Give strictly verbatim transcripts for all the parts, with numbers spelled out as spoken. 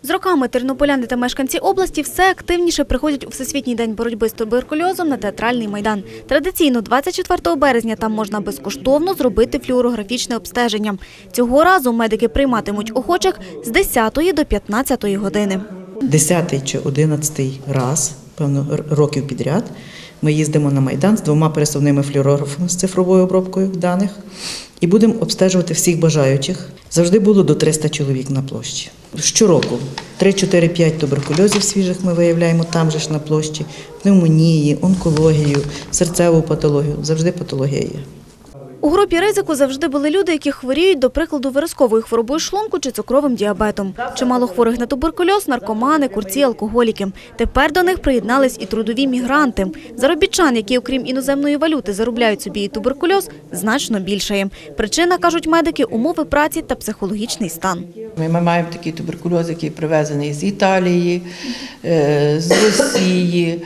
З роками тернополяни та мешканці області все активніше приходять у Всесвітній день боротьби з туберкульозом на Театральний майдан. Традиційно двадцять четвертого березня там можна безкоштовно зробити флюорографічне обстеження. Цього разу медики прийматимуть охочих з десятої до п'ятнадцятої години. Десятий чи одинадцятий раз, певно, років підряд, ми їздимо на Майдан з двома пересувними флюорографами з цифровою обробкою даних і будемо обстежувати всіх бажаючих. Завжди було до трьохсот чоловік на площі. Щороку три, чотири, п'ять туберкульозів свіжих ми виявляємо там же ж на площі, пневмонії, онкологію, серцеву патологію. Завжди патологія є. У групі ризику завжди були люди, які хворіють, до прикладу, виразковою хворобою шлунку чи цукровим діабетом. Чимало хворих на туберкульоз – наркомани, курці, алкоголіки. Тепер до них приєднались і трудові мігранти. Заробітчан, які окрім іноземної валюти заробляють собі і туберкульоз, значно більшає. Причина, кажуть медики, умови праці та психологічний стан. Ми маємо такий туберкульоз, який привезений з Італії, з Росії,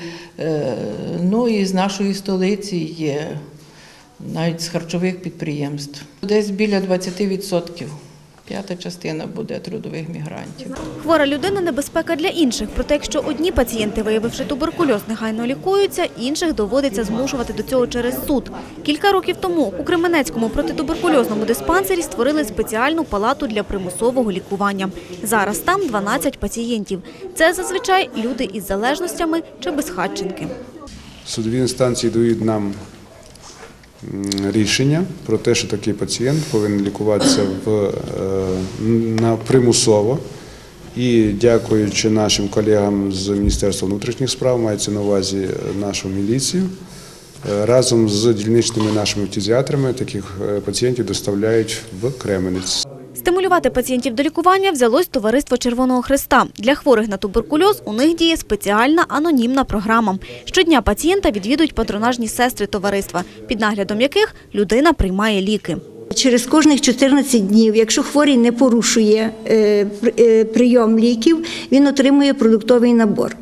ну і з нашої столиці є. Навіть з харчових підприємств. Десь біля двадцяти відсотків. П'ята частина буде трудових мігрантів. Хвора людина – небезпека для інших. Проте, якщо одні пацієнти, виявивши туберкульоз, негайно лікуються, інших доводиться змушувати до цього через суд. Кілька років тому у Кременецькому протитуберкульозному диспансері створили спеціальну палату для примусового лікування. Зараз там дванадцять пацієнтів. Це зазвичай люди із залежностями чи безхатченки. Судові інстанції дають нам рішення про те, що такий пацієнт повинен лікуватися в, на, примусово. І дякуючи нашим колегам з Міністерства внутрішніх справ, мається на увазі нашу міліцію, разом з дільничними нашими фтизіатрами таких пацієнтів доставляють в Кременець. Стимулювати пацієнтів до лікування взялось Товариство Червоного Хреста. Для хворих на туберкульоз у них діє спеціальна анонімна програма. Щодня пацієнта відвідують патронажні сестри товариства, під наглядом яких людина приймає ліки. Через кожних чотирнадцять днів, якщо хворий не порушує прийом ліків, він отримує продуктовий набор.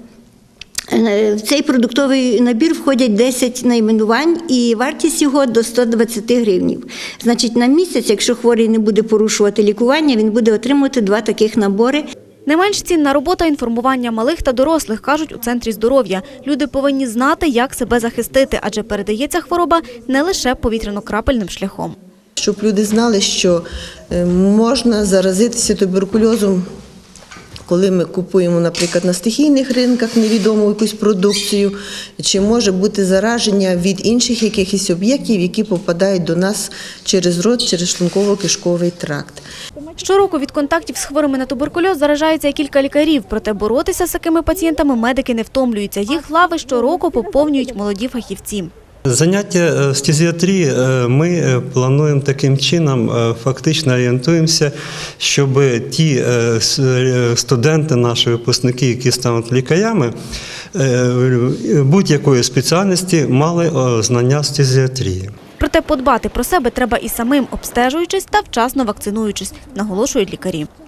В цей продуктовий набір входять десять найменувань і вартість його до ста двадцяти гривень. Значить, на місяць, якщо хворий не буде порушувати лікування, він буде отримувати два таких набори. Не менш цінна робота – інформування малих та дорослих, кажуть у Центрі здоров'я. Люди повинні знати, як себе захистити, адже передається хвороба не лише повітряно-крапельним шляхом. Щоб люди знали, що можна заразитися туберкульозом, коли ми купуємо, наприклад, на стихійних ринках невідому якусь продукцію, чи може бути зараження від інших якихось об'єктів, які попадають до нас через рот, через шлунково-кишковий тракт. Щороку від контактів з хворими на туберкульоз заражаються кілька лікарів, проте боротися з такими пацієнтами медики не втомлюються. Їх лави щороку поповнюють молоді фахівці. Заняття з фтизіатрії ми плануємо таким чином, фактично орієнтуємося, щоб ті студенти, наші випускники, які стануть лікарями, будь-якої спеціальності мали знання з фтизіатрії. Проте подбати про себе треба і самим, обстежуючись та вчасно вакцинуючись, наголошують лікарі.